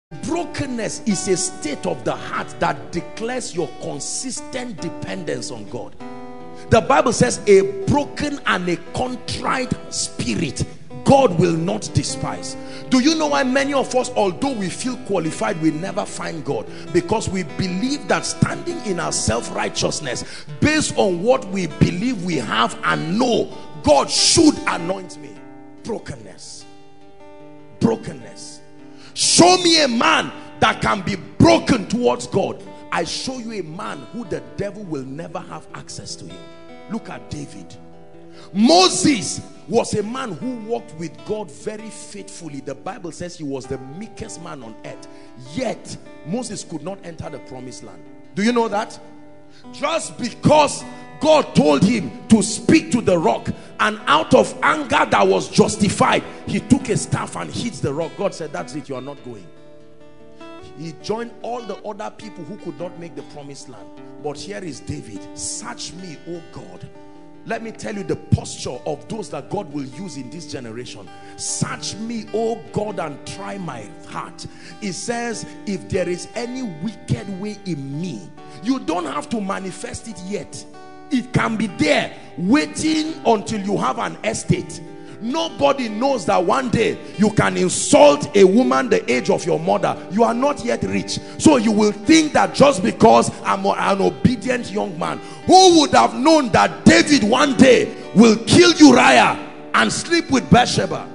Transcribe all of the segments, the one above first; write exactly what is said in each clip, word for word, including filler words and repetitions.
Brokenness is a state of the heart that declares your consistent dependence on God. The Bible says a broken and a contrite spirit God will not despise. Do you know why many of us, although we feel qualified, we never find God? Because we believe that standing in our self-righteousness based on what we believe we have and know, God should anoint me. Brokenness. Brokenness. Show me a man that can be broken towards God. I show you a man who the devil will never have access to him. Look at David. Moses was a man who walked with God very faithfully. The Bible says he was the meekest man on earth. Yet Moses could not enter the promised land. Do you know that? Just because God told him to speak to the rock, and out of anger that was justified, he took a staff and hit the rock. God said, that's it, you are not going. He joined all the other people who could not make the promised land. But here is David. Search me, O God. Let me tell you the posture of those that God will use in this generation. Search me, O God, and try my heart. It says, if there is any wicked way in me, you don't have to manifest it yet. It can be there waiting until you have an estate. Nobody knows that one day you can insult a woman the age of your mother. You are not yet rich, so you will think that just because I'm an obedient young man. Who would have known that David one day will kill Uriah and sleep with Bathsheba?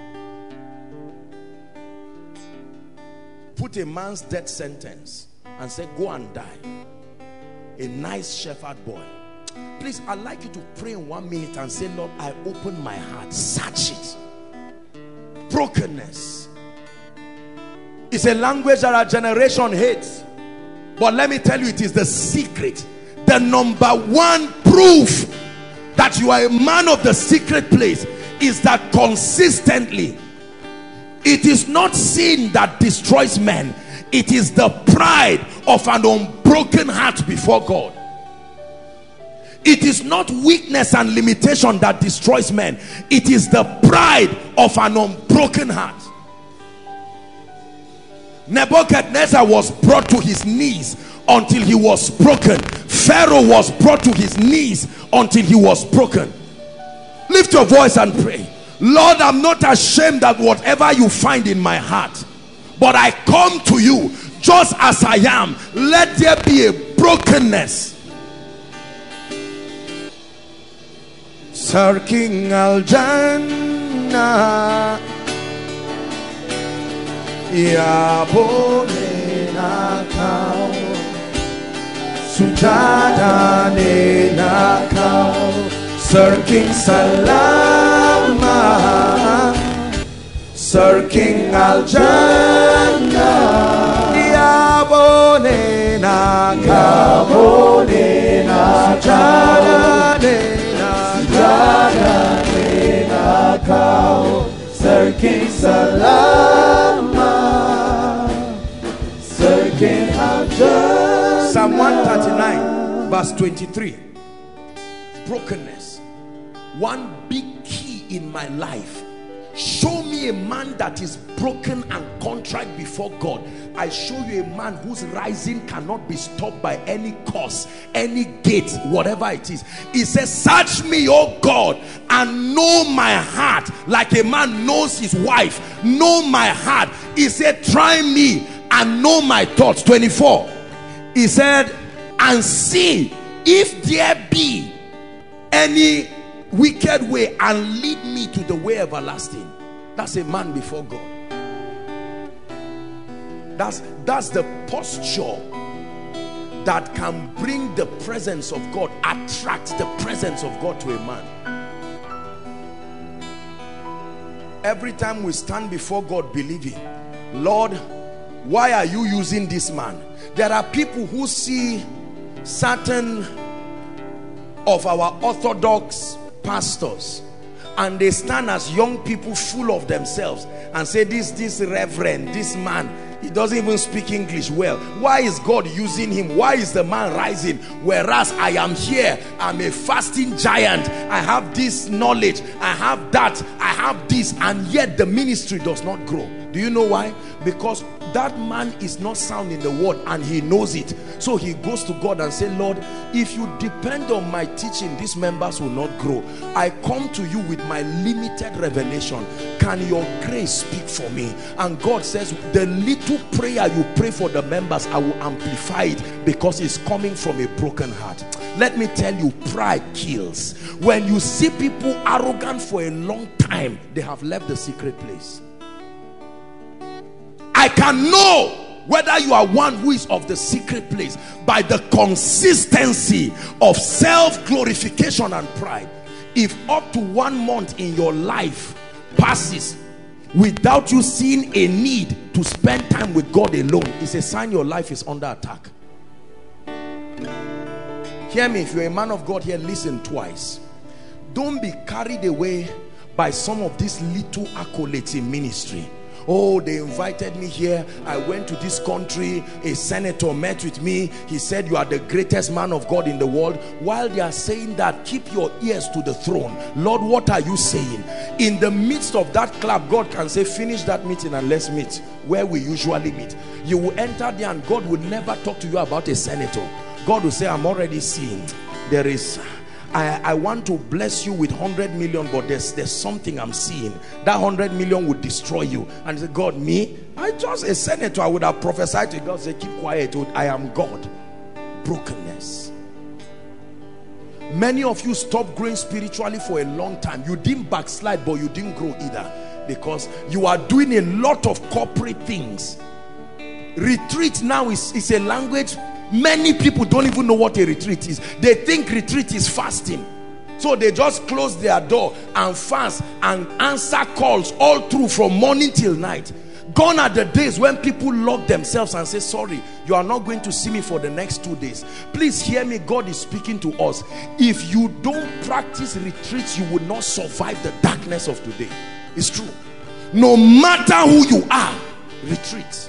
Put a man's death sentence and say, go and die. A nice shepherd boy. Please, I'd like you to pray in one minute and say, Lord, I open my heart. Search it. Brokenness is a language that our generation hates. But let me tell you, it is the secret. The number one proof that you are a man of the secret place is that consistently, it is not sin that destroys men. It is the pride of an unbroken heart before God. It is not weakness and limitation that destroys men. It is the pride of an unbroken heart. Nebuchadnezzar was brought to his knees until he was broken. Pharaoh was brought to his knees until he was broken. Lift your voice and pray. Lord, I'm not ashamed of whatever you find in my heart, but I come to you just as I am. Let there be a brokenness. Sarking Al-Jannah Yabone Nakao Sujada Ne Nakao Sarking Salama Sarking Al-Jannah Yabone Nakao Yabone Nakao Sarkin Salama Sarkin Al-Jannah. Psalm one thirty-nine verse twenty-three. Brokenness. One big key in my life. Show me a man that is broken and contrite before God. I show you a man whose rising cannot be stopped by any cause, any gate, whatever it is. He says, search me, O God, and know my heart like a man knows his wife. Know my heart. He said, try me and know my thoughts. twenty-four. He said, and see if there be any wicked way, and lead me to the way everlasting. That's a man before God. That's, that's the posture that can bring the presence of God, attract the presence of God to a man. Every time we stand before God believing, Lord, why are you using this man? There are people who see certain of our orthodox pastors and they stand as young people full of themselves and say, this this reverend, this man, he doesn't even speak English well. Why is God using him? Why is the man rising? Whereas I am here, I'm a fasting giant, I have this knowledge, I have that, I have this, and yet the ministry does not grow. Do you know why? Because that man is not sound in the word and he knows it. So he goes to God and say, Lord, if you depend on my teaching, these members will not grow. I come to you with my limited revelation. Can your grace speak for me? And God says, the little prayer you pray for the members, I will amplify it, because it's coming from a broken heart. Let me tell you, pride kills. When you see people arrogant for a long time, they have left the secret place. I can know whether you are one who is of the secret place by the consistency of self-glorification and pride. If up to one month in your life passes without you seeing a need to spend time with God alone, it's a sign your life is under attack. Hear me, if you're a man of God here, listen twice. Don't be carried away by some of these little accolades in ministry. Oh, they invited me here, I went to this country, a senator met with me, he said you are the greatest man of God in the world. While they are saying that, keep your ears to the throne. Lord, what are you saying? In the midst of that clap, God can say, finish that meeting and let's meet where we usually meet. You will enter there and God will never talk to you about a senator. God will say, I'm already seeing. There is, I, I want to bless you with one hundred million, but there's, there's something I'm seeing. That one hundred million would destroy you. And say, God, me? I just a senator. I would have prophesied to God, say, keep quiet. I am God. Brokenness. Many of you stopped growing spiritually for a long time. You didn't backslide, but you didn't grow either, because you are doing a lot of corporate things. Retreat now is, is a language. Many people don't even know what a retreat is. They think retreat is fasting. So they just close their door and fast and answer calls all through from morning till night. Gone are the days when people lock themselves and say, sorry, you are not going to see me for the next two days. Please hear me, God is speaking to us. If you don't practice retreats, you will not survive the darkness of today. It's true. No matter who you are, retreat.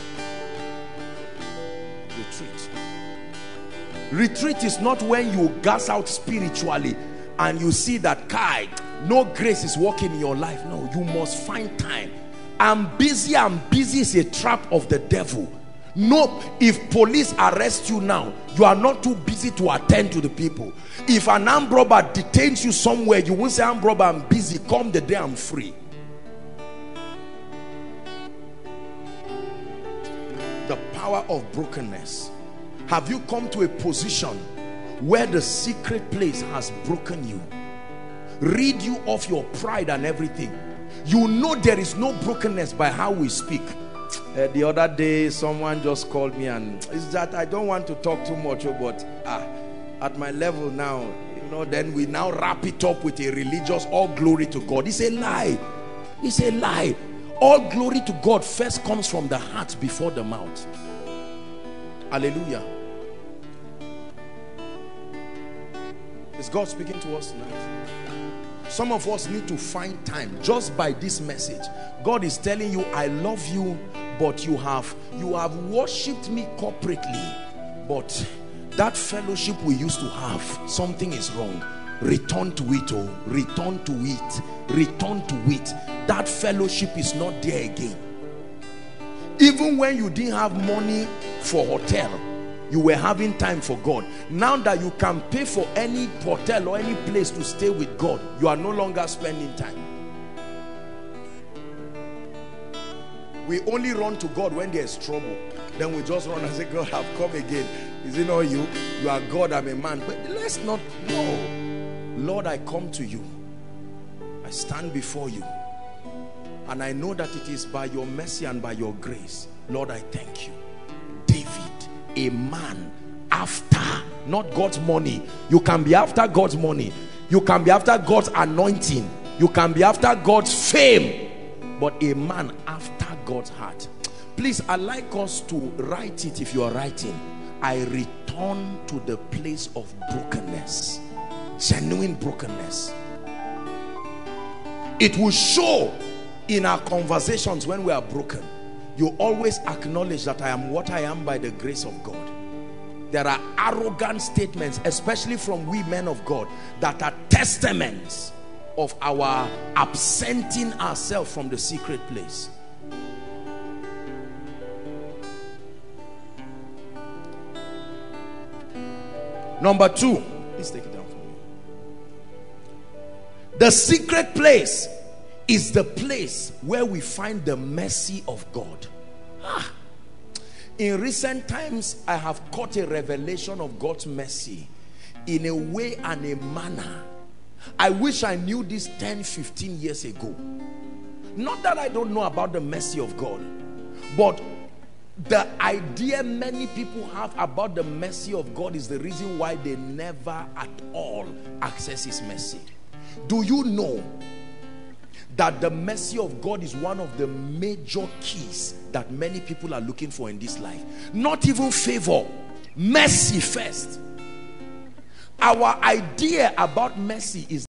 Retreat is not when you gas out spiritually and you see that, Kai, no grace is working in your life. No, you must find time. I'm busy, I'm busy is a trap of the devil. No, if police arrest you now, you are not too busy to attend to the people. If an armed robber detains you somewhere, you won't say, armed robber, I'm busy, come the day I'm free. The power of brokenness. Have you come to a position where the secret place has broken you, rid you of your pride and everything? You know there is no brokenness by how we speak. Uh, the other day, someone just called me, and it's that I don't want to talk too much, but ah, at my level now, you know, then we now wrap it up with a religious, all glory to God. It's a lie. It's a lie. All glory to God first comes from the heart before the mouth. Hallelujah. Is God speaking to us tonight? Some of us need to find time just by this message. God is telling you, I love you, but you have you have worshipped me corporately, but that fellowship we used to have, something is wrong. Return to it. Oh, return to it. Return to it. That fellowship is not there again. Even when you didn't have money for hotel, you were having time for God. Now that you can pay for any hotel or any place to stay with God, you are no longer spending time. We only run to God when there's trouble. Then we just run and say, God, I've come again. Is it not you? You are God, I'm a man. But let's not, no. Lord, I come to you. I stand before you. And I know that it is by your mercy and by your grace. Lord, I thank you. David, a man after, not God's money. You can be after God's money. You can be after God's anointing. You can be after God's fame. But a man after God's heart. Please, I'd like us to write it if you are writing. I return to the place of brokenness. Genuine brokenness. It will show in our conversations when we are broken. You always acknowledge that I am what I am by the grace of God. There are arrogant statements, especially from we men of God, that are testaments of our absenting ourselves from the secret place. Number two, please take it down for me. The secret place is the place where we find the mercy of God. Ah. In recent times, I have caught a revelation of God's mercy in a way and a manner. I wish I knew this ten, fifteen years ago. Not that I don't know about the mercy of God, but the idea many people have about the mercy of God is the reason why they never at all access his mercy. Do you know that the mercy of God is one of the major keys that many people are looking for in this life? Not even favor, mercy first. Our idea about mercy is